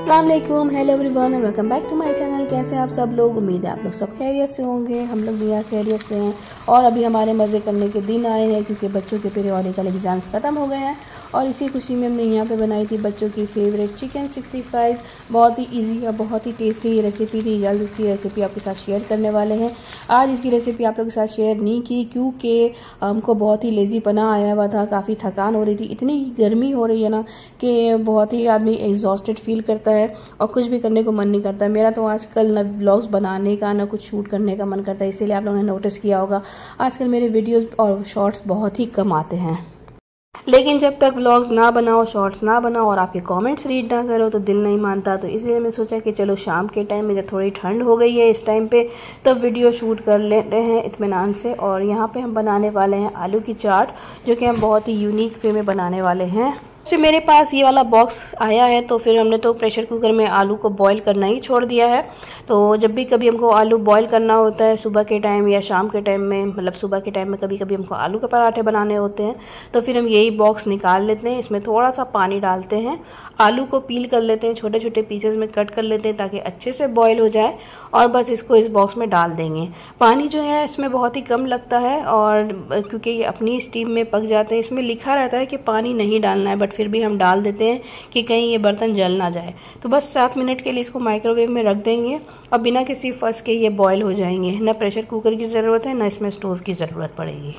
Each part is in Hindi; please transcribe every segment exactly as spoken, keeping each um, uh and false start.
अस्सलामुअलैकुम, hello everyone and welcome back to my channel. कैसे हैं आप सब लोग? उम्मीद है आप लोग सब खैरियत से होंगे। हम लोग भी यहाँ खैरियत से हैं और अभी हमारे मज़े करने के दिन आए हैं क्योंकि बच्चों के पीरियडिकल एग्ज़ाम्स ख़त्म हो गए हैं और इसी खुशी में हमने यहाँ पे बनाई थी बच्चों की फेवरेट चिकन सिक्सटी फाइव। बहुत ही इजी और बहुत ही टेस्टी रेसिपी थी। जल्द इसकी रेसिपी आपके साथ शेयर करने वाले हैं। आज इसकी रेसिपी आप लोगों के साथ शेयर नहीं की क्योंकि हमको बहुत ही लेज़ीपना आया हुआ था, काफ़ी थकान हो रही थी। इतनी गर्मी हो रही है ना कि बहुत ही आदमी एग्जॉस्टेड फील करता है और कुछ भी करने को मन नहीं करता। मेरा तो आजकल ना व्लॉग्स बनाने का ना कुछ शूट करने का मन करता है, इसीलिए आप लोगों ने नोटिस किया होगा आजकल मेरे वीडियोस और शॉर्ट्स बहुत ही कम आते हैं। लेकिन जब तक व्लॉग्स ना बनाओ, शॉर्ट्स ना बनाओ और आपके कमेंट्स रीड ना करो तो दिल नहीं मानता। तो इसलिए मैं सोचा कि चलो शाम के टाइम में जब थोड़ी ठंड हो गई है इस टाइम पे तब वीडियो शूट कर लेते हैं इत्मीनान से। और यहाँ पे हम बनाने वाले हैं आलू की चाट, जो कि हम बहुत ही यूनिक वे में बनाने वाले हैं। से मेरे पास ये वाला बॉक्स आया है तो फिर हमने तो प्रेशर कुकर में आलू को बॉईल करना ही छोड़ दिया है। तो जब भी कभी हमको आलू बॉईल करना होता है सुबह के टाइम या शाम के टाइम में, मतलब सुबह के टाइम में कभी कभी हमको आलू के पराठे बनाने होते हैं तो फिर हम यही बॉक्स निकाल लेते हैं। इसमें थोड़ा सा पानी डालते हैं, आलू को पील कर लेते हैं, छोटे छोटे पीसेज में कट कर लेते हैं ताकि अच्छे से बॉयल हो जाए और बस इसको इस बॉक्स में डाल देंगे। पानी जो है इसमें बहुत ही कम लगता है और क्योंकि ये अपनी स्टीम में पक जाते हैं। इसमें लिखा रहता है कि पानी नहीं डालना है, बट फिर भी हम डाल देते हैं कि कहीं ये बर्तन जल ना जाए। तो बस सात मिनट के लिए इसको माइक्रोवेव में रख देंगे और बिना किसी फस के ये बॉयल हो जाएंगे। ना प्रेशर कुकर की ज़रूरत है ना इसमें स्टोव की ज़रूरत पड़ेगी।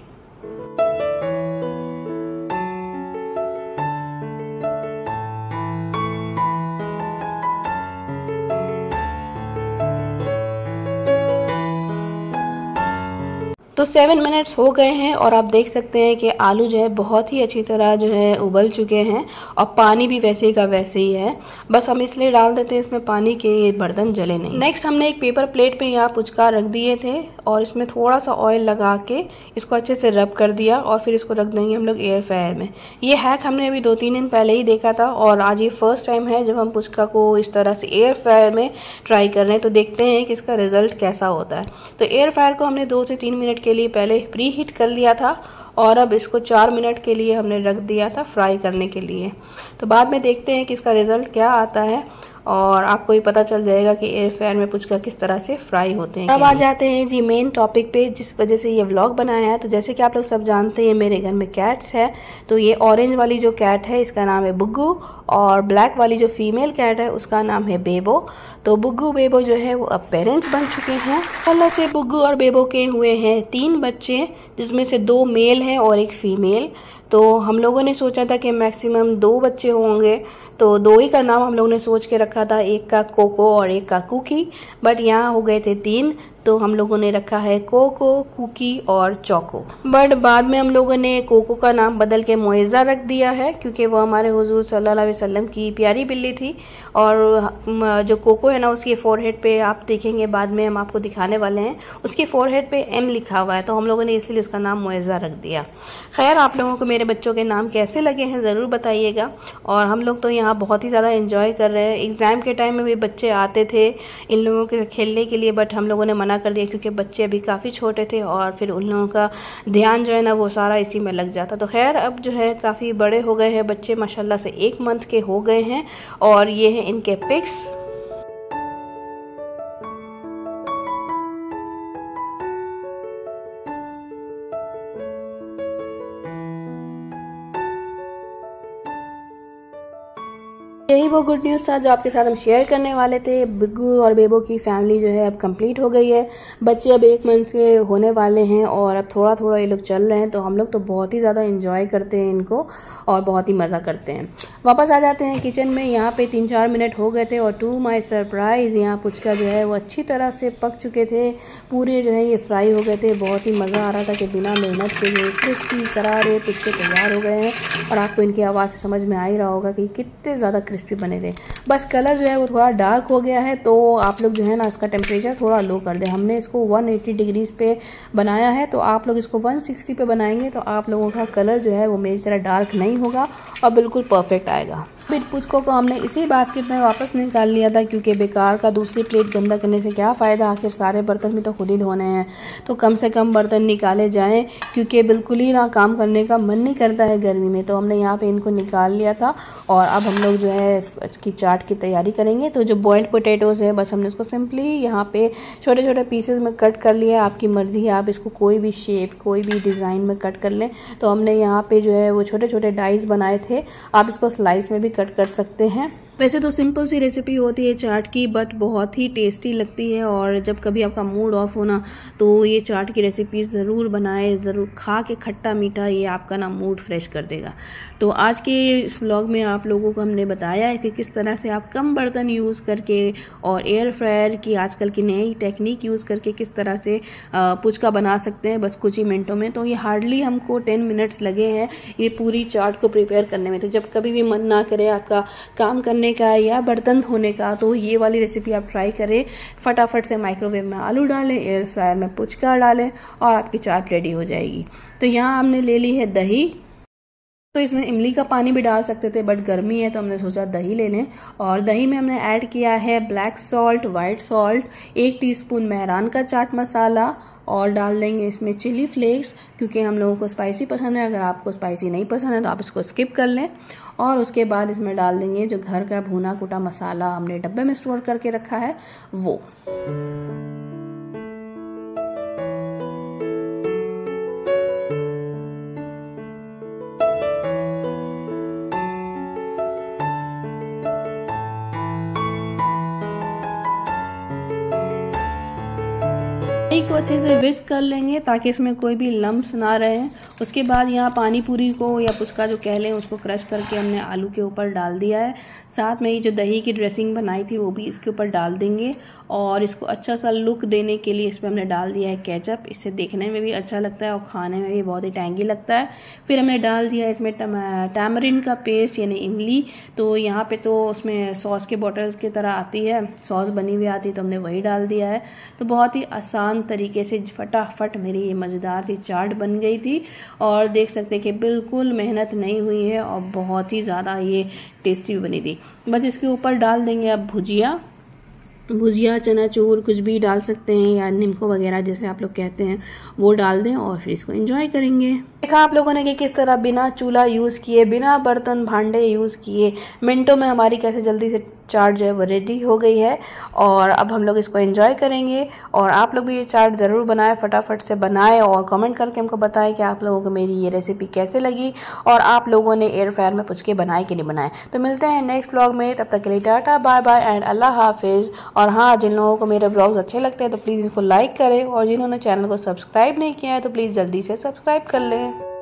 तो सेवन मिनट्स हो गए हैं और आप देख सकते हैं कि आलू जो है बहुत ही अच्छी तरह जो है उबल चुके हैं और पानी भी वैसे ही का वैसे ही है। बस हम इसलिए डाल देते हैं इसमें पानी के ये बर्तन जले नहीं। नेक्स्ट हमने एक पेपर प्लेट पे यहाँ पुचका रख दिए थे और इसमें थोड़ा सा ऑयल लगा के इसको अच्छे से रब कर दिया और फिर इसको रख देंगे हम लोग एयर फ्रायर में। ये हैक हमने अभी दो तीन दिन पहले ही देखा था और आज ये फर्स्ट टाइम है जब हम पुचका को इस तरह से एयर फ्रायर में ट्राई कर रहे हैं। तो देखते हैं कि इसका रिजल्ट कैसा होता है। तो एयर फ्रायर को हमने दो से तीन मिनट के लिए पहले प्री हीट कर लिया था और अब इसको चार मिनट के लिए हमने रख दिया था फ्राई करने के लिए। तो बाद में देखते हैं कि इसका रिजल्ट क्या आता है और आपको ही पता चल जाएगा कि एयर फ्रायर में पुचका किस तरह से फ्राई होते हैं। अब आ जाते हैं जी मेन टॉपिक पे जिस वजह से ये व्लॉग बनाया है। तो जैसे कि आप लोग सब जानते हैं मेरे घर में कैट्स है। तो ये ऑरेंज वाली जो कैट है इसका नाम है बुग्गू और ब्लैक वाली जो फीमेल कैट है उसका नाम है बेबो। तो बुग्गू बेबो जो है वो अब पेरेंट्स बन चुके हैं। अल्लाह से बुग्गू और बेबो के हुए हैं तीन बच्चे, जिसमें से दो मेल हैं और एक फीमेल। तो हम लोगों ने सोचा था कि मैक्सिमम दो बच्चे होंगे, तो दो ही का नाम हम लोगों ने सोच के रखा था, एक का कोको और एक का कुकी। बट यहाँ हो गए थे तीन, तो हम लोगों ने रखा है कोको, कुकी और चौको। बट बाद में हम लोगों ने कोको का नाम बदल के मोएज़ा रख दिया है क्योंकि वो हमारे हुजूर सल्लल्लाहु अलैहि वसल्लम की प्यारी बिल्ली थी। और जो कोको है ना उसके फोरहेड पे आप देखेंगे, बाद में हम आपको दिखाने वाले हैं, उसके फोरहेड पे एम लिखा हुआ है, तो हम लोगों ने इसलिए उसका नाम मोएज़ा रख दिया। खैर, आप लोगों को मेरे बच्चों के नाम कैसे लगे हैं ज़रूर बताइएगा। और हम लोग तो यहाँ बहुत ही ज़्यादा एंजॉय कर रहे हैं। एग्ज़ाम के टाइम में भी बच्चे आते थे इन लोगों के खेलने के लिए, बट हम लोगों ने मना कर दिया क्योंकि बच्चे अभी काफ़ी छोटे थे और फिर उन लोगों का ध्यान जो है ना वो सारा इसी में लग जाता। तो खैर, अब जो है काफ़ी बड़े हो गए हैं बच्चे, माशाल्लाह से एक मंथ के हो गए हैं और ये हैं इनके पिक्स। यही वो गुड न्यूज़ था जो आपके साथ हम शेयर करने वाले थे। बिग्गू और बेबो की फैमिली जो है अब कंप्लीट हो गई है। बच्चे अब एक मंथ के होने वाले हैं और अब थोड़ा थोड़ा ये लोग चल रहे हैं। तो हम लोग तो बहुत ही ज़्यादा एंजॉय करते हैं इनको और बहुत ही मज़ा करते हैं। वापस आ जाते हैं किचन में। यहाँ पे तीन चार मिनट हो गए थे और टू माई सरप्राइज़ यहाँ पुचका जो है वो अच्छी तरह से पक चुके थे, पूरे जो है ये फ्राई हो गए थे। बहुत ही मज़ा आ रहा था कि बिना मेहनत के ये क्रिस्पी करारे पुचके तैयार हो गए हैं और आपको इनकी आवाज़ से समझ में आ ही रहा होगा कि कितने ज़्यादा क्रिस्पी बने थे। बस कलर जो है वो थोड़ा डार्क हो गया है, तो आप लोग जो है ना इसका टेम्परेचर थोड़ा लो कर दें। हमने इसको एक सौ अस्सी डिग्रीज पे बनाया है, तो आप लोग इसको एक सौ साठ पे बनाएंगे तो आप लोगों का कलर जो है वो मेरी तरह डार्क नहीं होगा और बिल्कुल परफेक्ट आएगा। फिर पुचकों को हमने इसी बास्केट में वापस निकाल लिया था, क्योंकि बेकार का दूसरी प्लेट गंदा करने से क्या फ़ायदा, आखिर सारे बर्तन भी तो खुद ही धोने हैं। तो कम से कम बर्तन निकाले जाएं, क्योंकि बिल्कुल ही ना काम करने का मन नहीं करता है गर्मी में। तो हमने यहाँ पे इनको निकाल लिया था और अब हम लोग जो है इसकी चाट की तैयारी करेंगे। तो जो बॉइल्ड पोटैटोज़ है, बस हमने इसको सिंपली यहाँ पे छोटे छोटे पीसेज में कट कर लिया। आपकी मर्ज़ी है, आप इसको कोई भी शेप कोई भी डिज़ाइन में कट कर लें। तो हमने यहाँ पे जो है वो छोटे छोटे डाइस बनाए थे, आप इसको स्लाइस में भी कट कर सकते हैं। वैसे तो सिंपल सी रेसिपी होती है चाट की, बट बहुत ही टेस्टी लगती है। और जब कभी आपका मूड ऑफ होना तो ये चाट की रेसिपी ज़रूर बनाएं, ज़रूर खा के खट्टा मीठा, ये आपका ना मूड फ्रेश कर देगा। तो आज के इस व्लॉग में आप लोगों को हमने बताया है कि किस तरह से आप कम बर्तन यूज़ करके और एयर फ्रायर की आजकल की नई टेक्निक यूज़ करके किस तरह से पुचका बना सकते हैं बस कुछ ही मिनटों में। तो ये हार्डली हमको टेन मिनट्स लगे हैं ये पूरी चाट को प्रिपेयर करने में। तो जब कभी भी मन ना करे आपका काम करने का या बर्तन धोने का, तो ये वाली रेसिपी आप ट्राई करें। फटाफट से माइक्रोवेव में आलू डालें, एयर फ्रायर में पुचका डालें और आपकी चाट रेडी हो जाएगी। तो यहाँ हमने ले ली है दही। तो इसमें इमली का पानी भी डाल सकते थे, बट गर्मी है तो हमने सोचा दही ले लें। और दही में हमने ऐड किया है ब्लैक सॉल्ट, वाइट सॉल्ट, एक टीस्पून मेहरान का चाट मसाला और डाल देंगे इसमें चिली फ्लेक्स, क्योंकि हम लोगों को स्पाइसी पसंद है। अगर आपको स्पाइसी नहीं पसंद है तो आप इसको स्किप कर लें। और उसके बाद इसमें डाल देंगे जो घर का भुना कुटा मसाला हमने डब्बे में स्टोर करके रखा है वो। को अच्छे से विस्क कर लेंगे ताकि इसमें कोई भी लम्प्स ना रहे। उसके बाद यहाँ पानी पूरी को या पुचका जो कह लें उसको क्रश करके हमने आलू के ऊपर डाल दिया है। साथ में ये जो दही की ड्रेसिंग बनाई थी वो भी इसके ऊपर डाल देंगे और इसको अच्छा सा लुक देने के लिए इसमें हमने डाल दिया है केचप। इससे देखने में भी अच्छा लगता है और खाने में भी बहुत ही टैंगी लगता है। फिर हमने डाल दिया इसमें टैमरिन का पेस्ट यानी इमली। तो यहाँ पे तो उसमें सॉस के बॉटल्स की तरह आती है, सॉस बनी हुई आती है, तो हमने वही डाल दिया है। तो बहुत ही आसान तरीके से फटाफट मेरी ये मज़ेदार सी चाट बन गई थी और देख सकते हैं कि बिल्कुल मेहनत नहीं हुई है और बहुत ही ज़्यादा ये टेस्टी भी बनी थी। बस इसके ऊपर डाल देंगे अब भुजिया भुजिया चनाचूर कुछ भी डाल सकते हैं या निम्को वगैरह जैसे आप लोग कहते हैं वो डाल दें और फिर इसको एंजॉय करेंगे। देखा आप लोगों ने कि किस तरह बिना चूल्हा यूज़ किए, बिना बर्तन भांडे यूज़ किए मिनटों में हमारी कैसे जल्दी से चाट जो है वो रेडी हो गई है। और अब हम लोग इसको एंजॉय करेंगे और आप लोग भी ये चाट ज़रूर बनाएं, फटाफट से बनाएं और कमेंट करके हमको बताएं कि आप लोगों को मेरी ये रेसिपी कैसे लगी और आप लोगों ने एयर फ्रायर में पुचके बनाए कि नहीं बनाए। तो मिलते हैं नेक्स्ट ब्लॉग में, तब तक के लिए टाटा बाय बाय एंड अल्लाह हाफिज़। और हाँ, जिन लोगों को मेरे ब्लॉग्स अच्छे लगते हैं तो प्लीज़ इसको लाइक करें और जिन्होंने चैनल को सब्सक्राइब नहीं किया है तो प्लीज़ जल्दी से सब्सक्राइब कर लें।